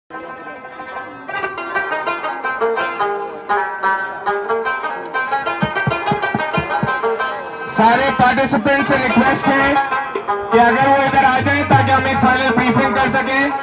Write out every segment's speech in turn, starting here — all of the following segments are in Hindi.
सारे पार्टिसिपेंट से रिक्वेस्ट है कि अगर वो इधर आ जाए ताकि हम एक फाइनल ब्रीफिंग कर सकें।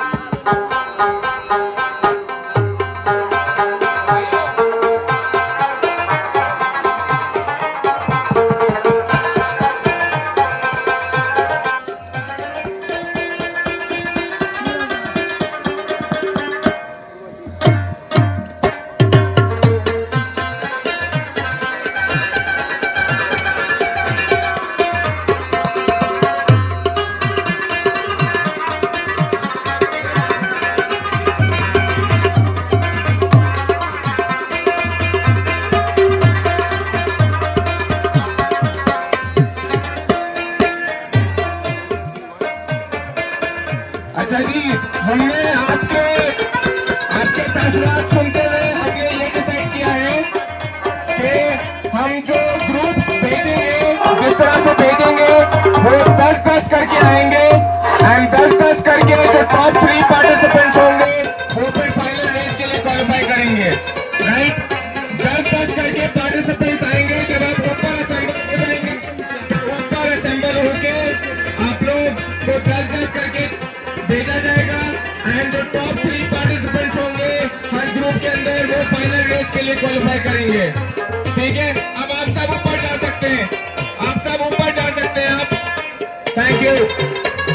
अच्छा जी, हमने आपके तसरात सुनते हुए हमने ये डिसाइड किया है कि हम जो ग्रुप भेजेंगे, जिस तरह से भेजेंगे वो 10-10 करके आएंगे एंड 10-10 करके जो टॉप 3 पार्टिसिपेंट्स होंगे वो फिर फाइनल रेस के लिए क्वालिफाई करेंगे। राइट, 10-10 करके पार्टिसिपेंट्स आएंगे। जब आप ऊपर असेंबल हो जाएंगे, ऊपर असेंबल होके आप लोग को 10-10 करके भेजा जाएगा एंड जो टॉप 3 पार्टिसिपेंट्स होंगे हर ग्रुप के अंदर वो फाइनल रेस के लिए क्वालिफाई करेंगे। ठीक है, अब आप सब ऊपर जा सकते हैं, आप सब ऊपर जा सकते हैं आप। Thank you.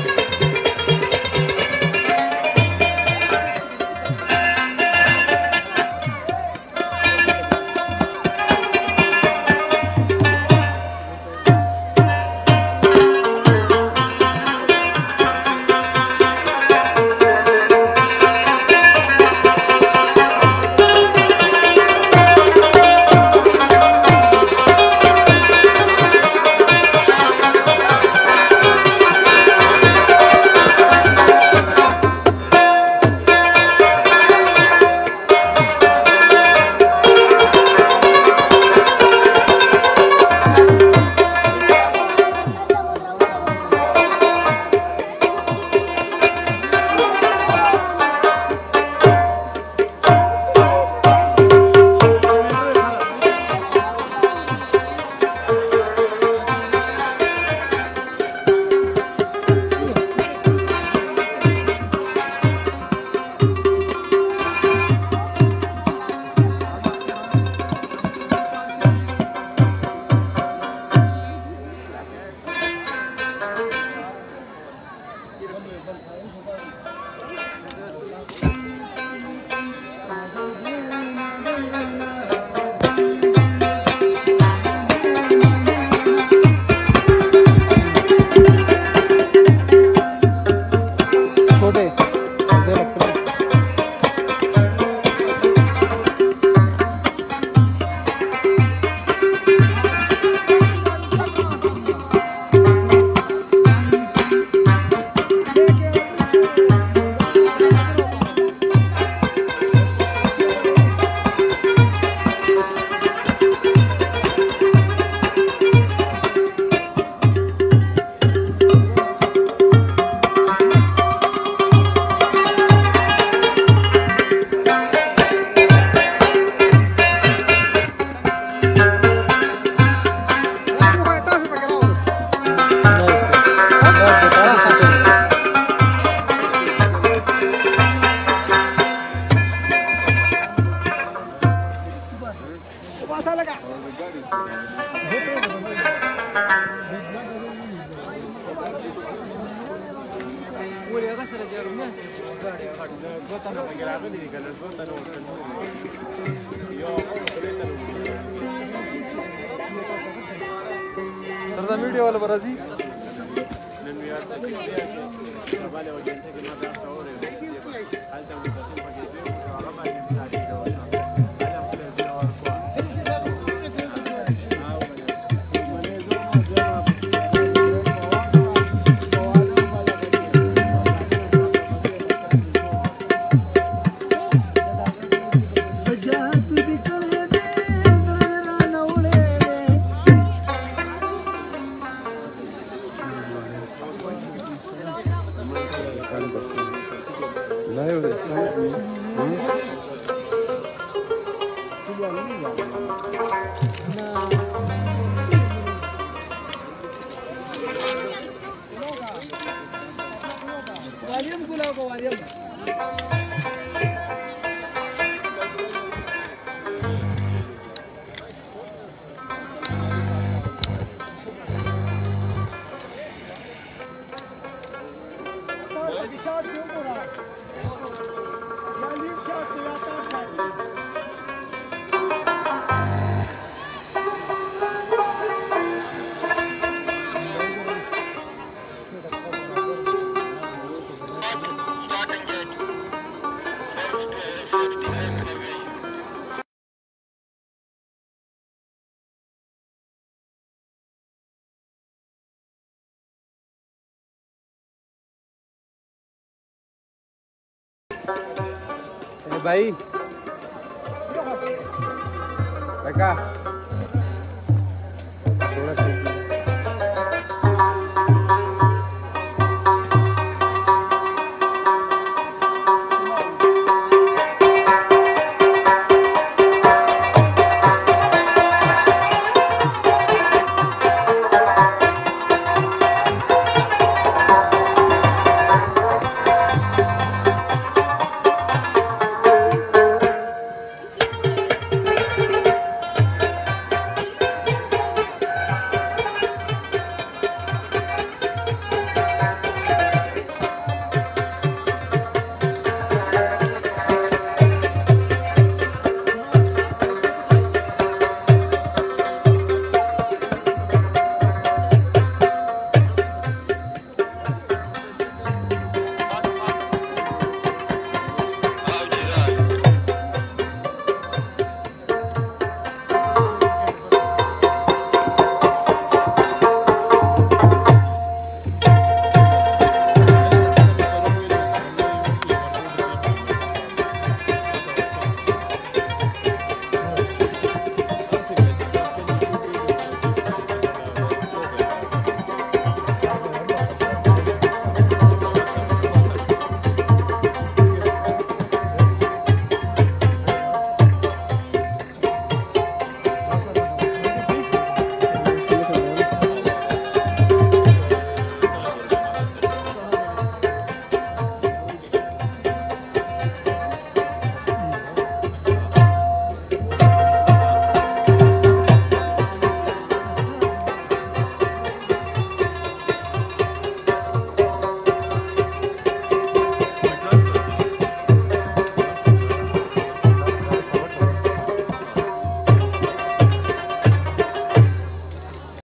वीडियो वाला बराजी भाई काका थोड़ा